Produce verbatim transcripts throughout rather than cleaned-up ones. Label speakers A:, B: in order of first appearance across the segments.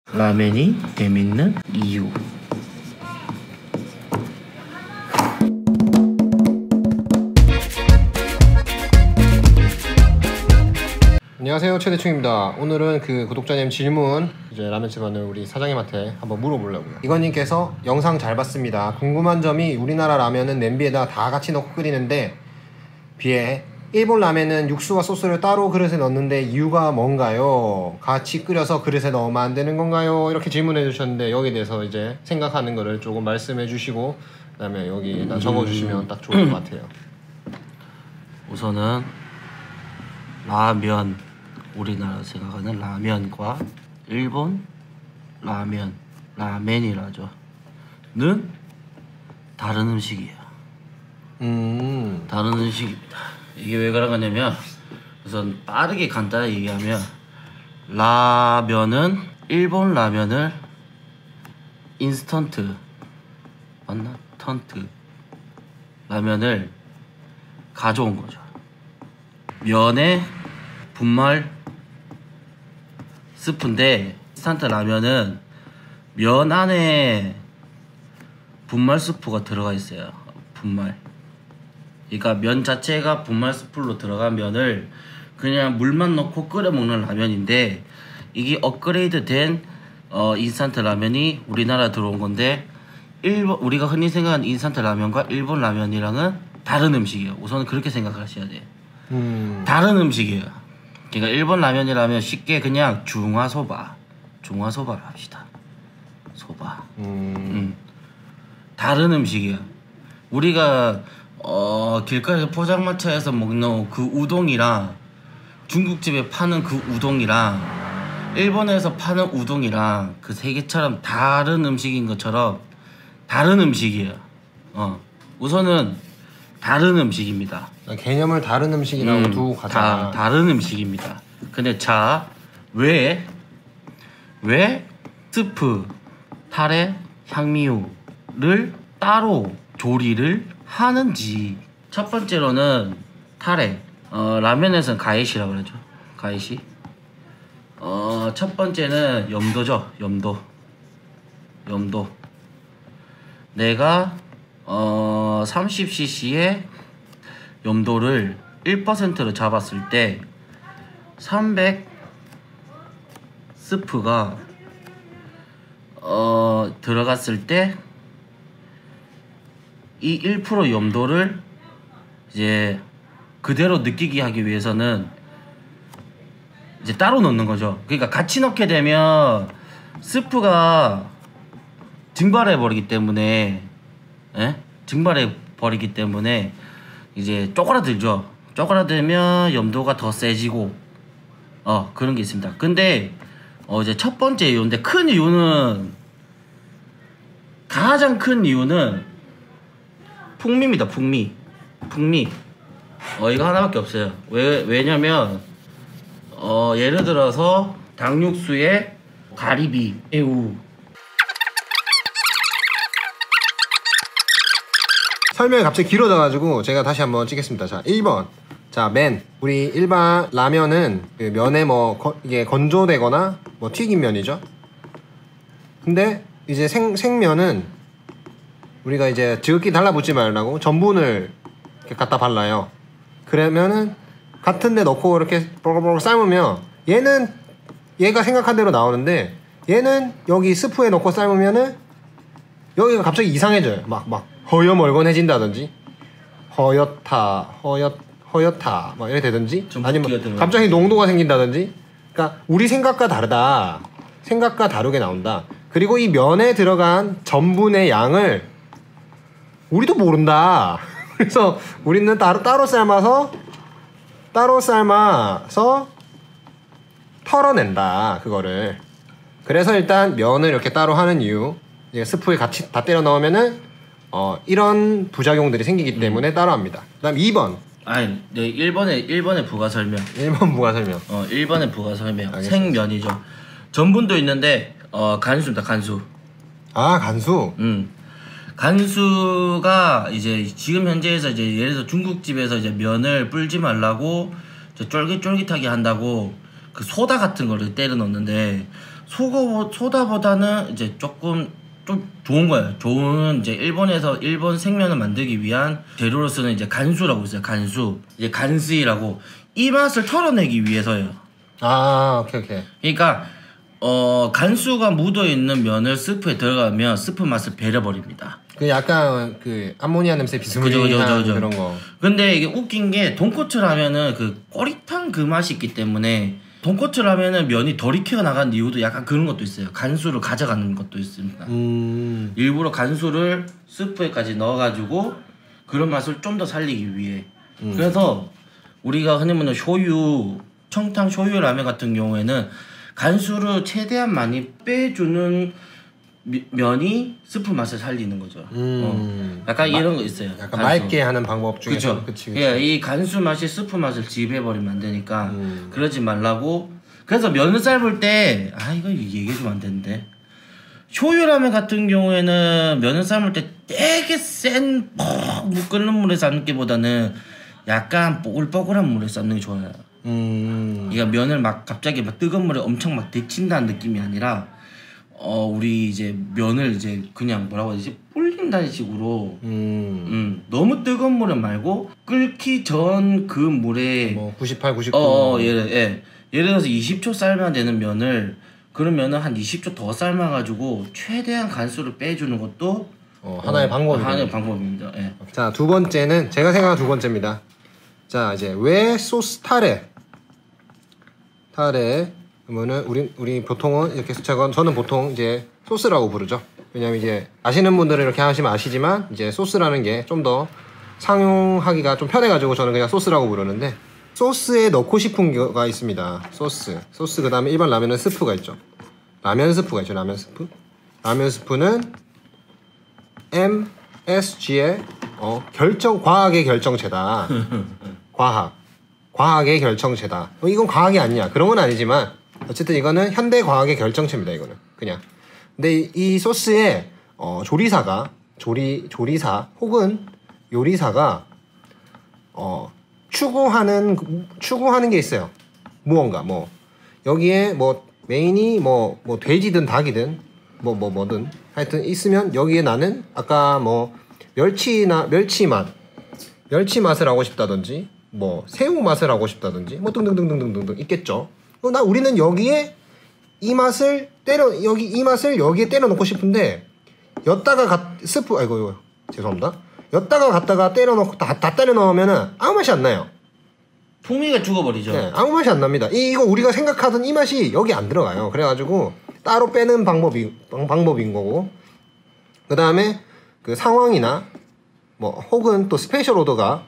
A: 라면이 재밌는 이유.
B: 안녕하세요, 최대충입니다. 오늘은 그 구독자님 질문 이제 라면집 하는 우리 사장님한테 한번 물어보려고요. 이건님께서 영상 잘 봤습니다. 궁금한 점이 우리나라 라면은 냄비에다 다 같이 넣고 끓이는데 비해 일본 라면은 육수와 소스를 따로 그릇에 넣는데 이유가 뭔가요? 같이 끓여서 그릇에 넣으면 안 되는 건가요? 이렇게 질문해 주셨는데 여기에 대해서 이제 생각하는 거를 조금 말씀해 주시고 그 다음에 여기에다 음... 적어 주시면 딱 좋을 것 같아요.
A: 우선은 라면, 우리나라 생각하는 라면과 일본 라면, 라멘이라죠. 는 다른 음식이에요.
B: 음.
A: 다른 음식입니다. 이게 왜 그런 거냐면, 우선 빠르게 간단하게 얘기하면 라면은 일본 라면을 인스턴트 맞나? 턴트 라면을 가져온 거죠. 면에 분말 스프인데 인스턴트 라면은 면 안에 분말 스프가 들어가 있어요. 분말. 그러니까 면 자체가 분말 스프로 들어간 면을 그냥 물만 넣고 끓여 먹는 라면인데, 이게 업그레이드 된 어, 인스턴트 라면이 우리나라 들어온 건데, 일본, 우리가 흔히 생각하는 인스턴트 라면과 일본 라면이랑은 다른 음식이에요. 우선은 그렇게 생각하셔야 돼요.
B: 음.
A: 다른 음식이에요. 그러니까 일본 라면이라면 쉽게 그냥 중화소바, 중화소바를 합시다. 소바.
B: 음.
A: 음. 다른 음식이에요. 우리가 어, 길거리 포장마차에서 먹는 그 우동이랑 중국집에 파는 그 우동이랑 일본에서 파는 우동이랑 그 세 개처럼 다른 음식인 것처럼 다른 음식이에요. 어, 우선은 다른 음식입니다.
B: 개념을 다른 음식이라고
A: 음,
B: 두고 가자.
A: 다, 다른 음식입니다. 근데 자, 왜, 왜 스프, 타레, 향미유를 따로 조리를 하는지. 첫 번째로는 타레. 어, 라면에서는 가이시라고 그러죠. 가이시. 어, 첫 번째는 염도죠. 염도. 염도. 내가 어, 삼십 씨씨의 염도를 일 퍼센트로 잡았을 때 삼백 스프가 어, 들어갔을 때 이 일 퍼센트 염도를 이제 그대로 느끼게 하기 위해서는 이제 따로 넣는 거죠. 그러니까 같이 넣게 되면 스프가 증발해 버리기 때문에, 예? 증발해 버리기 때문에 이제 쪼그라들죠. 쪼그라들면 염도가 더 세지고 어 그런 게 있습니다. 근데 어 이제 첫 번째 이유인데, 큰 이유는, 가장 큰 이유는 풍미입니다. 풍미. 풍미. 어 이거 하나밖에 없어요. 왜 왜냐면 어 예를 들어서 닭육수에 가리비, 새우.
B: 설명이 갑자기 길어져가지고 제가 다시 한번 찍겠습니다. 자, 일 번. 자, 맨. 우리 일반 라면은 그 면에 뭐 거, 이게 건조되거나 뭐 튀긴 면이죠. 근데 이제 생, 생면은 우리가 이제 지극히 달라붙지 말라고 전분을 이렇게 갖다 발라요. 그러면은 같은 데 넣고 이렇게 뽀글뽀글 삶으면 얘는 얘가 생각한 대로 나오는데, 얘는 여기 스프에 넣고 삶으면은 여기가 갑자기 이상해져요. 막 막 허여멀건해진다든지 허옇다 허옇 허옇다 막 이렇게 되든지, 아니면 갑자기 농도가 생긴다든지. 그러니까 우리 생각과 다르다. 생각과 다르게 나온다. 그리고 이 면에 들어간 전분의 양을 우리도 모른다. 그래서 우리는 따로 따로 삶아서 따로 삶아서 털어낸다, 그거를. 그래서 일단 면을 이렇게 따로 하는 이유, 이제 스프에 같이 다 때려 넣으면은 어 이런 부작용들이 생기기 때문에 음. 따로 합니다. 그다음 이 번.
A: 아니, 네, 일 번에 일 번에 부가 설명.
B: 일 번 부가 설명.
A: 어, 일 번에 부가 설명.
B: 알겠습니다.
A: 생면이죠. 전분도 있는데 어 간수입니다. 간수.
B: 아, 간수.
A: 음. 간수가 이제 지금 현재에서 이제 예를 들어 중국집에서 이제 면을 불지 말라고 쫄깃쫄깃하게 한다고 그 소다 같은 거를 때려 넣는데, 소고 소다보다는 이제 조금 좀 좋은 거예요. 좋은 이제 일본에서 일본 생면을 만들기 위한 재료로 쓰는 이제 간수라고 있어요. 간수. 이제 간스이라고 이 맛을 털어내기 위해서예요.
B: 아, 오케이 오케이.
A: 그러니까 어 간수가 묻어 있는 면을 스프에 들어가면 스프 맛을 배려버립니다.
B: 그 약간 그 암모니아 냄새 비스무리한 그런 거.
A: 근데 이게 웃긴 게 돈코츠 라면은 그 꼬릿한 그 맛이 있기 때문에 돈코츠 라면은 면이 덜 익혀 나간 이유도 약간 그런 것도 있어요. 간수를 가져가는 것도 있습니다.
B: 음.
A: 일부러 간수를 스프에까지 넣어가지고 그런 맛을 좀 더 살리기 위해. 음. 그래서 우리가 흔히 먹는 쇼유, 청탕 쇼유 라면 같은 경우에는 간수를 최대한 많이 빼주는 미, 면이 스프 맛을 살리는 거죠. 음. 어. 약간 마, 이런 거 있어요.
B: 약간 간수. 맑게 하는 방법 중에.
A: 그쵸. 그치, 그치. 예, 이 간수 맛이 스프 맛을 지배해버리면 안 되니까 음. 그러지 말라고. 그래서 면을 삶을 때, 아 이거 얘기해주면 안 되는데, 쇼유라면 같은 경우에는 면을 삶을 때 되게 센 퍽 끓는 물에 삶는 게보다는 약간 뽀글뽀글한 물에 삶는 게 좋아요. 음. 그러니까 면을 막 갑자기 막 뜨거운 물에 엄청 막 데친다는 느낌이 아니라, 어 우리 이제 면을 이제 그냥 뭐라고 해야 되지? 불린다는 식으로. 음. 음. 너무 뜨거운 물에 말고 끓기 전 그 물에
B: 뭐 구십팔, 구십구.
A: 어, 어 예를 예. 예를 들어서 이십 초 삶아야 되는 면을 그러면은 한 이십 초 더 삶아가지고 최대한 간수를 빼주는 것도
B: 어, 하나의 어, 방법입니다.
A: 하나의 방법입니다. 예.
B: 자, 두 번째는 제가 생각한 두 번째입니다. 자, 이제 왜 소스 타레? 타레 그러면은 우리 우리 보통은 이렇게 제가 저는 보통 이제 소스라고 부르죠. 왜냐면 이제 아시는 분들은 이렇게 하시면 아시지만 이제 소스라는 게 좀 더 상용하기가 좀 편해가지고 저는 그냥 소스라고 부르는데, 소스에 넣고 싶은 거가 있습니다. 소스, 소스 그 다음에 일반 라면은 스프가 있죠. 라면 스프가 있죠. 라면 스프. 라면 스프는 엠에스지의 어, 결정 과학의 결정체다. 과학, 과학의 결정체다. 어, 이건 과학이 아니야. 그런 건 아니지만 어쨌든 이거는 현대 과학의 결정체입니다. 이거는 그냥. 근데 이, 이 소스에 어, 조리사가 조리 조리사 혹은 요리사가 어, 추구하는 추구하는 게 있어요. 무언가 뭐 여기에 뭐 메인이 뭐 뭐 돼지든 닭이든 뭐 뭐 뭐, 뭐든 하여튼 있으면 여기에 나는 아까 뭐 멸치나 멸치 맛 멸치 맛을 하고 싶다든지 뭐 새우 맛을 하고 싶다든지 뭐 등등등등등등 있겠죠. 어, 나 우리는 여기에 이 맛을 때려 여기 이 맛을 여기에 때려 넣고 싶은데 엿다가 가, 스프 아이고 이거, 죄송합니다. 엿다가 갖다가 때려 넣고 다, 다 때려 넣으면은 아무 맛이 안 나요.
A: 풍미가 죽어버리죠.
B: 네, 아무 맛이 안 납니다. 이, 이거 우리가 생각하던 이 맛이 여기 안 들어가요. 그래가지고 따로 빼는 방법이 방법인 거고, 그 다음에 그 상황이나 뭐 혹은 또 스페셜 오더가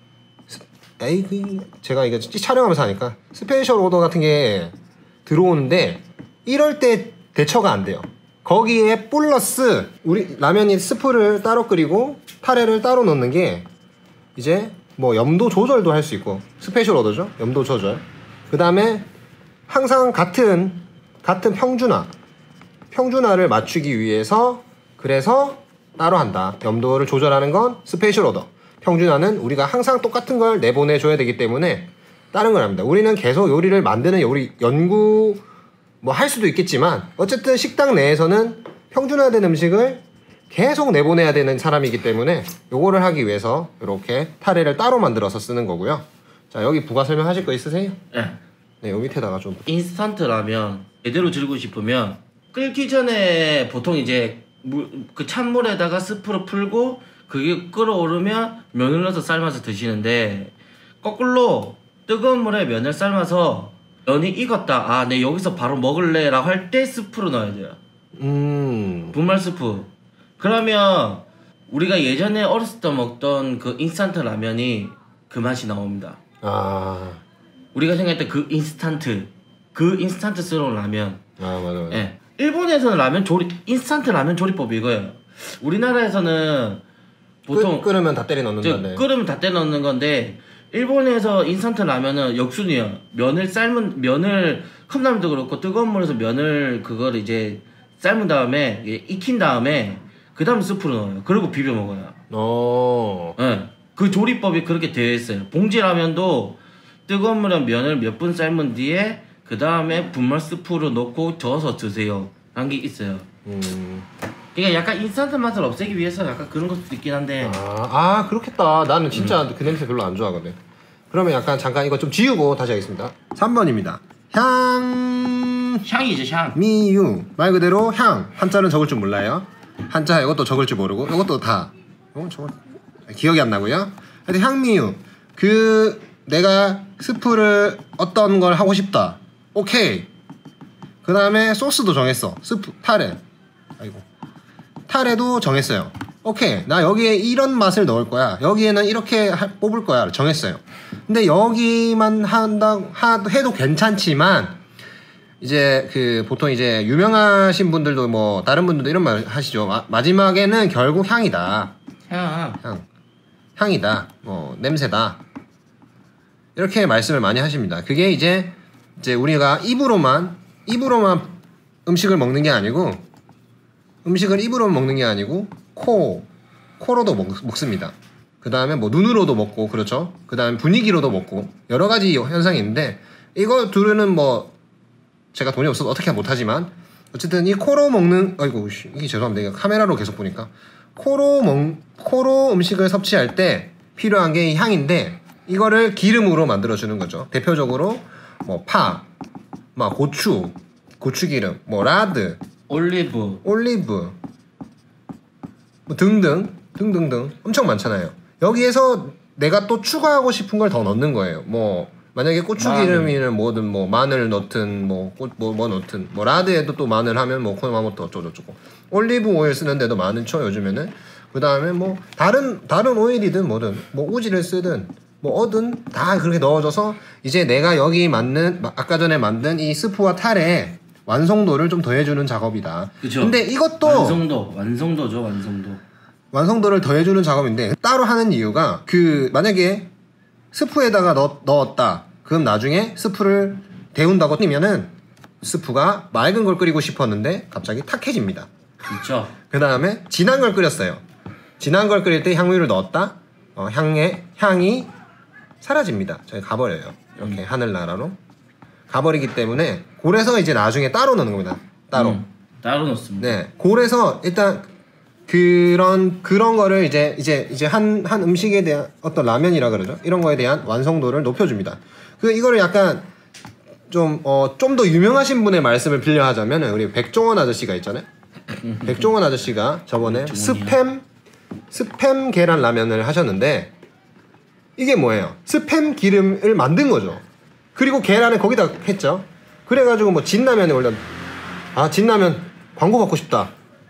B: 에이 그 제가 이거 촬영하면서 하니까 스페셜 오더 같은 게 들어오는데 이럴 때 대처가 안 돼요. 거기에 플러스 우리 라면이 스프를 따로 끓이고 타레를 따로 넣는 게 이제 뭐 염도 조절도 할 수 있고, 스페셜 오더죠. 염도 조절. 그 다음에 항상 같은 같은 평준화 평준화를 맞추기 위해서 그래서 따로 한다. 염도를 조절하는 건 스페셜 오더. 평준화는 우리가 항상 똑같은 걸 내보내줘야 되기 때문에 다른 걸 합니다. 우리는 계속 요리를 만드는 요리 연구 뭐 할 수도 있겠지만 어쨌든 식당 내에서는 평준화된 음식을 계속 내보내야 되는 사람이기 때문에 요거를 하기 위해서 이렇게 타레를 따로 만들어서 쓰는 거고요. 자, 여기 부가 설명하실 거 있으세요?
A: 네.
B: 네, 요 밑에다가 좀.
A: 인스턴트 라면 제대로 즐기고 싶으면 끓기 전에 보통 이제 물, 그 찬물에다가 스프를 풀고 그게 끓어오르면 면을 넣어서 삶아서 드시는데, 거꾸로 뜨거운 물에 면을 삶아서 면이 익었다, 아, 내 여기서 바로 먹을래 라고 할 때 스프로 넣어야 돼요. 음. 분말 스프. 그러면 우리가 예전에 어렸을 때 먹던 그 인스턴트 라면이 그 맛이 나옵니다. 아. 우리가 생각했던 그 인스턴트, 그 인스턴트스러운 라면.
B: 아, 맞아, 맞아.
A: 예. 일본에서는 라면 조리, 인스턴트 라면 조리법이 이거예요. 우리나라에서는 보통
B: 끓, 끓으면 다 때려 넣는 건데.
A: 끓으면 다 때려 넣는 건데, 일본에서 인스턴트 라면은 역순이에요. 면을 삶은 면을 컵라면도 그렇고 뜨거운 물에서 면을 그걸 이제 삶은 다음에 익힌 다음에 그 다음 스프로 넣어요. 그리고 비벼 먹어요. 오. 네. 그 조리법이 그렇게 되어 있어요. 봉지 라면도 뜨거운 물에 면을 몇 분 삶은 뒤에 그 다음에 분말 스프를 넣고 저어서 드세요 라는 게 있어요.
B: 음.
A: 그러니까 약간 인스턴트 맛을 없애기 위해서 약간 그런 것도 있긴 한데.
B: 아, 아 그렇겠다. 나는 진짜 음. 그 냄새 별로 안 좋아하거든. 그러면 약간 잠깐 이거 좀 지우고 다시 하겠습니다. 삼 번입니다. 향...
A: 향이죠 향.
B: 미유 말 그대로 향. 한자는 적을 줄 몰라요. 한자 이것도 적을 줄 모르고 이것도 다 어, 저거 기억이 안 나고요. 하여튼 향미유 그 내가 스프를 어떤 걸 하고 싶다. 오케이. 그 다음에 소스도 정했어. 스프 타레 아이고 타레도 정했어요. 오케이 나 여기에 이런 맛을 넣을 거야. 여기에는 이렇게 하, 뽑을 거야 정했어요. 근데 여기만 한다 하, 해도 괜찮지만 이제 그 보통 이제 유명하신 분들도 뭐 다른 분들도 이런 말 하시죠. 마, 마지막에는 결국 향이다.
A: 향.
B: 향. 향이다. 뭐 냄새다. 이렇게 말씀을 많이 하십니다. 그게 이제 이제 우리가 입으로만 입으로만 음식을 먹는 게 아니고 음식을 입으로 먹는 게 아니고 코 코로도 먹, 먹습니다. 그 다음에 뭐 눈으로도 먹고 그렇죠. 그 다음에 분위기로도 먹고 여러 가지 현상이 있는데 이거 둘은 뭐 제가 돈이 없어서 어떻게 못하지만 어쨌든 이 코로 먹는 아이고 이게 죄송합니다. 이거 카메라로 계속 보니까 코로 먹 코로 음식을 섭취할 때 필요한 게 이 향인데 이거를 기름으로 만들어 주는 거죠. 대표적으로 뭐 파, 막 고추, 고추기름, 뭐 라드,
A: 올리브,
B: 올리브, 뭐 등등 등등등 엄청 많잖아요. 여기에서 내가 또 추가하고 싶은 걸 더 넣는 거예요. 뭐 만약에 고추기름이는 뭐든 뭐 마늘 넣든 뭐뭐 뭐, 뭐 넣든 뭐 라드에도 또 마늘 하면 뭐 코나모토 어쩌고저쩌고 올리브 오일 쓰는데도 마늘 쳐 요즘에는. 그 다음에 뭐 다른 다른 오일이든 뭐든 뭐 우지를 쓰든 뭐 어든 다 그렇게 넣어줘서 이제 내가 여기 맞는 아까 전에 만든 이 스프와 타레 완성도를 좀 더해주는 작업이다.
A: 그쵸.
B: 근데 이것도
A: 완성도 완성도죠 완성도.
B: 완성도를 더해주는 작업인데 따로 하는 이유가 그 만약에 스프에다가 넣, 넣었다 그럼 나중에 스프를 데운다고 뛰면은 스프가 맑은 걸 끓이고 싶었는데 갑자기 탁해집니다.
A: 그렇죠.
B: 그 다음에 진한 걸 끓였어요. 진한 걸 끓일 때 향유를 넣었다 어, 향의 향이 사라집니다. 저희 가버려요. 이렇게 음. 하늘나라로 가버리기 때문에 그래서 이제 나중에 따로 넣는 겁니다. 따로
A: 음, 따로 넣습니다.
B: 네, 그래서 일단 그런 그런 거를 이제 이제 이제 한 한 음식에 대한 어떤 라면이라 그러죠. 이런 거에 대한 완성도를 높여줍니다. 그 이거를 약간 좀 어 좀 더 유명하신 분의 말씀을 빌려하자면 우리 백종원 아저씨가 있잖아요. 백종원 아저씨가 저번에 스팸 스팸 계란 라면을 하셨는데 이게 뭐예요? 스팸 기름을 만든 거죠. 그리고 계란을 거기다 했죠. 그래가지고 뭐 진라면에 올려 아 진라면 광고 받고 싶다.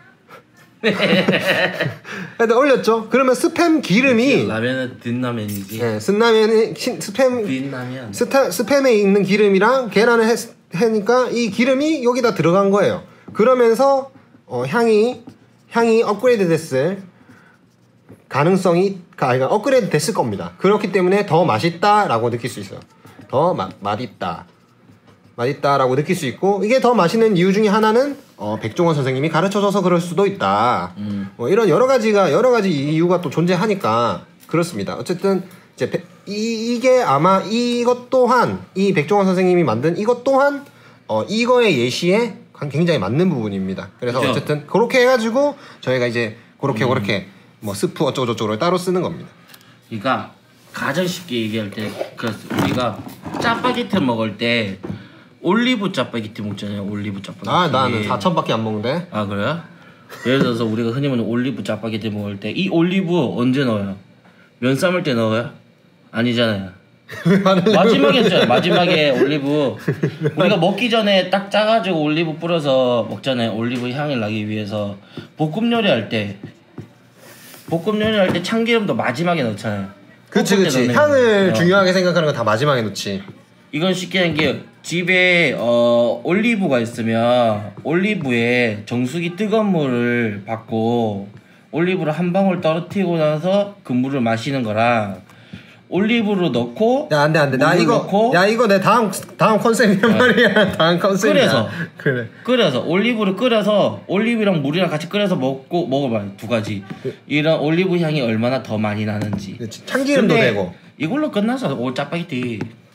B: 일단 올렸죠. 그러면 스팸 기름이
A: 라면은 든라면이지.
B: 네, 쓴라면이 스팸
A: 빈라면.
B: 스타, 스팸에 있는 기름이랑 계란을 했, 하니까 이 기름이 여기다 들어간 거예요. 그러면서 어, 향이 향이 업그레이드 됐을 가능성이 그러니까 업그레이드 됐을 겁니다. 그렇기 때문에 더 맛있다라고 느낄 수 있어요. 더 마, 맛있다. 맛있다라고 느낄 수 있고 이게 더 맛있는 이유 중에 하나는 어, 백종원 선생님이 가르쳐줘서 그럴 수도 있다. 음. 뭐 이런 여러 가지가 여러 가지 이유가 또 존재하니까 그렇습니다. 어쨌든 이제 배, 이, 이게 아마 이것 또한 이 백종원 선생님이 만든 이것 또한 어, 이거의 예시에 굉장히 맞는 부분입니다. 그래서 그렇죠. 어쨌든 그렇게 해가지고 저희가 이제 그렇게 음. 그렇게 뭐 스프 어쩌고저쩌고를 따로 쓰는 겁니다.
A: 그러니까 가장 쉽게 얘기할 때 그 우리가 짜파게티 먹을 때 올리브 짜파게티 먹잖아요. 올리브 짜파게티.
B: 아 나는 사천밖에 안 먹는데.
A: 아 그래요? 예를 들어서 우리가 흔히 먹는 올리브 짜파게티 먹을 때 이 올리브 언제 넣어요? 면 삶을 때 넣어요? 아니잖아요. 마지막에 했잖아요. 마지막에 올리브 우리가 먹기 전에 딱 짜가지고 올리브 뿌려서 먹잖아요. 올리브 향을 나기 위해서. 볶음 요리할 때 볶음 요리할 때 참기름도 마지막에 넣잖아요.
B: 그치 그치 향을 어. 중요하게 생각하는 건 다 마지막에 넣지.
A: 이건 쉽게 한 게 집에 어, 올리브가 있으면 올리브에 정수기 뜨거운 물을 받고 올리브를 한 방울 떨어뜨리고 나서 그 물을 마시는 거랑 올리브를 넣고
B: 야 안돼 안돼 나 이거 넣고 야 이거 내 다음 다음 컨셉이란 아, 말이야. 다음 컨셉이야.
A: 끓여서
B: 그래
A: 끓여서 올리브를 끓여서 올리브랑 물이랑 같이 끓여서 먹고 먹어봐요. 두 가지. 그, 이런 올리브 향이 얼마나 더 많이 나는지.
B: 그치, 참기름도 되고
A: 이걸로 끝나서 오 짜파게티.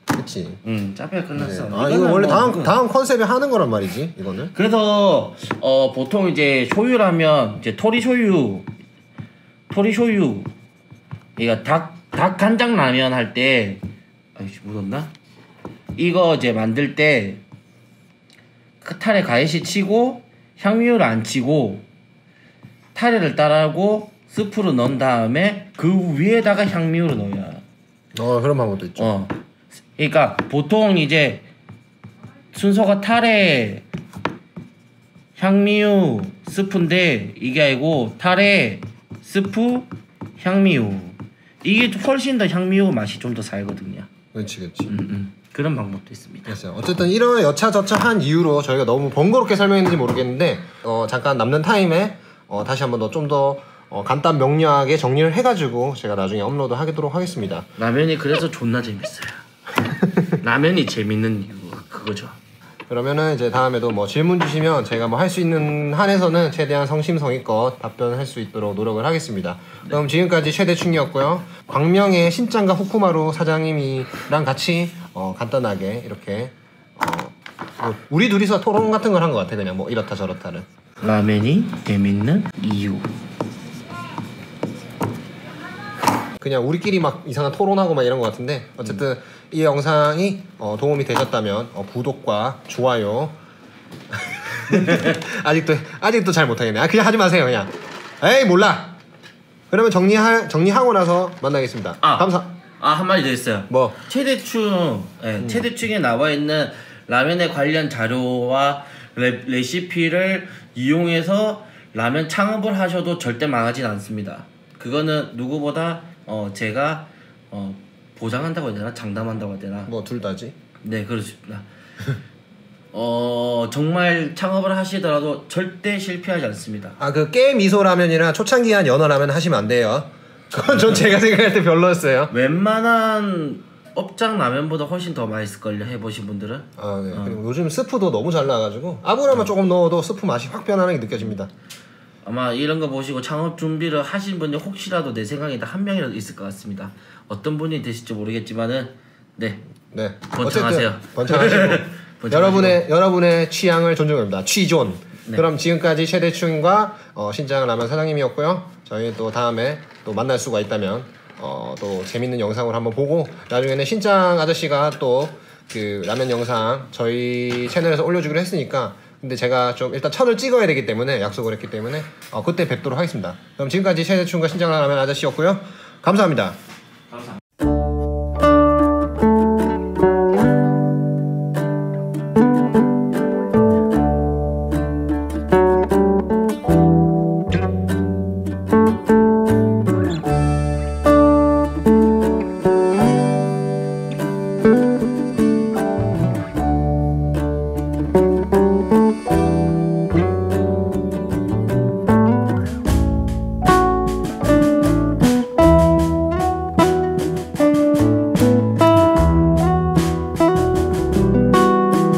B: 그치.
A: 응, 짜파게 끝났어.
B: 네. 아 이거 원래
A: 뭐,
B: 다음
A: 이건...
B: 다음 컨셉에 하는 거란 말이지 이거는.
A: 그래서 어 보통 이제 쇼유라면 이제 토리 쇼유, 토리 쇼유, 이거 닭 닭 간장 라면 할 때, 아이씨 묻었나? 이거 이제 만들 때 그 타레 가해시 치고 향미유를 안 치고 타레를 따라하고 스프로 넣은 다음에 그 위에다가 향미유를 넣어야.
B: 어 그런 방법도 있죠.
A: 어. 그러니까 보통 이제 순서가 타레, 향미유, 스프인데 이게 아니고 타레, 스프, 향미유. 이게 훨씬 더 향미유 맛이 좀 더 살거든요.
B: 그렇지 그렇지.
A: 음, 음. 그런 방법도 있습니다.
B: 그렇죠. 어쨌든 이런 여차저차한 이유로 저희가 너무 번거롭게 설명했는지 모르겠는데 어, 잠깐 남는 타임에 어, 다시 한번 더 좀 더 어, 간단 명료하게 정리를 해가지고 제가 나중에 업로드 하도록 하겠습니다.
A: 라면이 그래서 존나 재밌어요. 라면이 재밌는 이유가 그거죠.
B: 그러면은 이제 다음에도 뭐 질문 주시면 제가 뭐 할 수 있는 한에서는 최대한 성심성의껏 답변할 수 있도록 노력을 하겠습니다. 네. 그럼 지금까지 최대충이었고요. 광명의 신짱과 후쿠마루 사장님이랑 같이 어 간단하게 이렇게 어 뭐 우리 둘이서 토론 같은 걸 한 것 같아. 그냥 뭐 이렇다 저렇다를.
A: 라면이 재밌는 이유.
B: 그냥 우리끼리 막 이상한 토론하고 막 이런 것 같은데 어쨌든 음. 이 영상이 어, 도움이 되셨다면 어, 구독과 좋아요 아직도 아직도 잘 못하겠네. 아 그냥 하지 마세요 그냥. 에이 몰라. 그러면 정리하 정리하고 나서 만나겠습니다.
A: 아,
B: 감사.
A: 아 한마디 더 있어요.
B: 뭐
A: 최대충 네, 음. 최대충에 나와 있는 라면에 관련 자료와 레, 레시피를 이용해서 라면 창업을 하셔도 절대 망하진 않습니다. 그거는 누구보다 어 제가 어 보장한다고 해야 되나 장담한다고 해야 되나
B: 뭐 둘 다지.
A: 네 그렇습니다. 어 정말 창업을 하시더라도 절대 실패하지 않습니다.
B: 아 그 깨 미소 라면이나 초창기한 연어 라면 하시면 안 돼요. 그건 전 제가 생각할 때 별로였어요.
A: 웬만한 업장 라면보다 훨씬 더 맛있을걸요 해보신 분들은.
B: 아 네.
A: 어.
B: 그리고 요즘 스프도 너무 잘 나와가지고 아무거나 어. 조금 넣어도 스프 맛이 확 변하는 게 느껴집니다.
A: 아마 이런 거 보시고 창업 준비를 하신 분이 혹시라도 내 생각에 한 명이라도 있을 것 같습니다. 어떤 분이 되실지 모르겠지만은 네,
B: 네.
A: 번창하세요.
B: 번창하시고 여러분의 여러분의 취향을 존중합니다. 취존. 네. 그럼 지금까지 최대충과 어, 신장 라면 사장님이었고요. 저희 또 다음에 또 만날 수가 있다면 어, 또 재밌는 영상을 한번 보고 나중에는 신장 아저씨가 또 그 라면 영상 저희 채널에서 올려주기로 했으니까. 근데 제가 좀 일단 천을 찍어야 되기 때문에 약속을 했기 때문에 어, 그때 뵙도록 하겠습니다. 그럼 지금까지 최대충과 신장 라면 아저씨였고요. 감사합니다.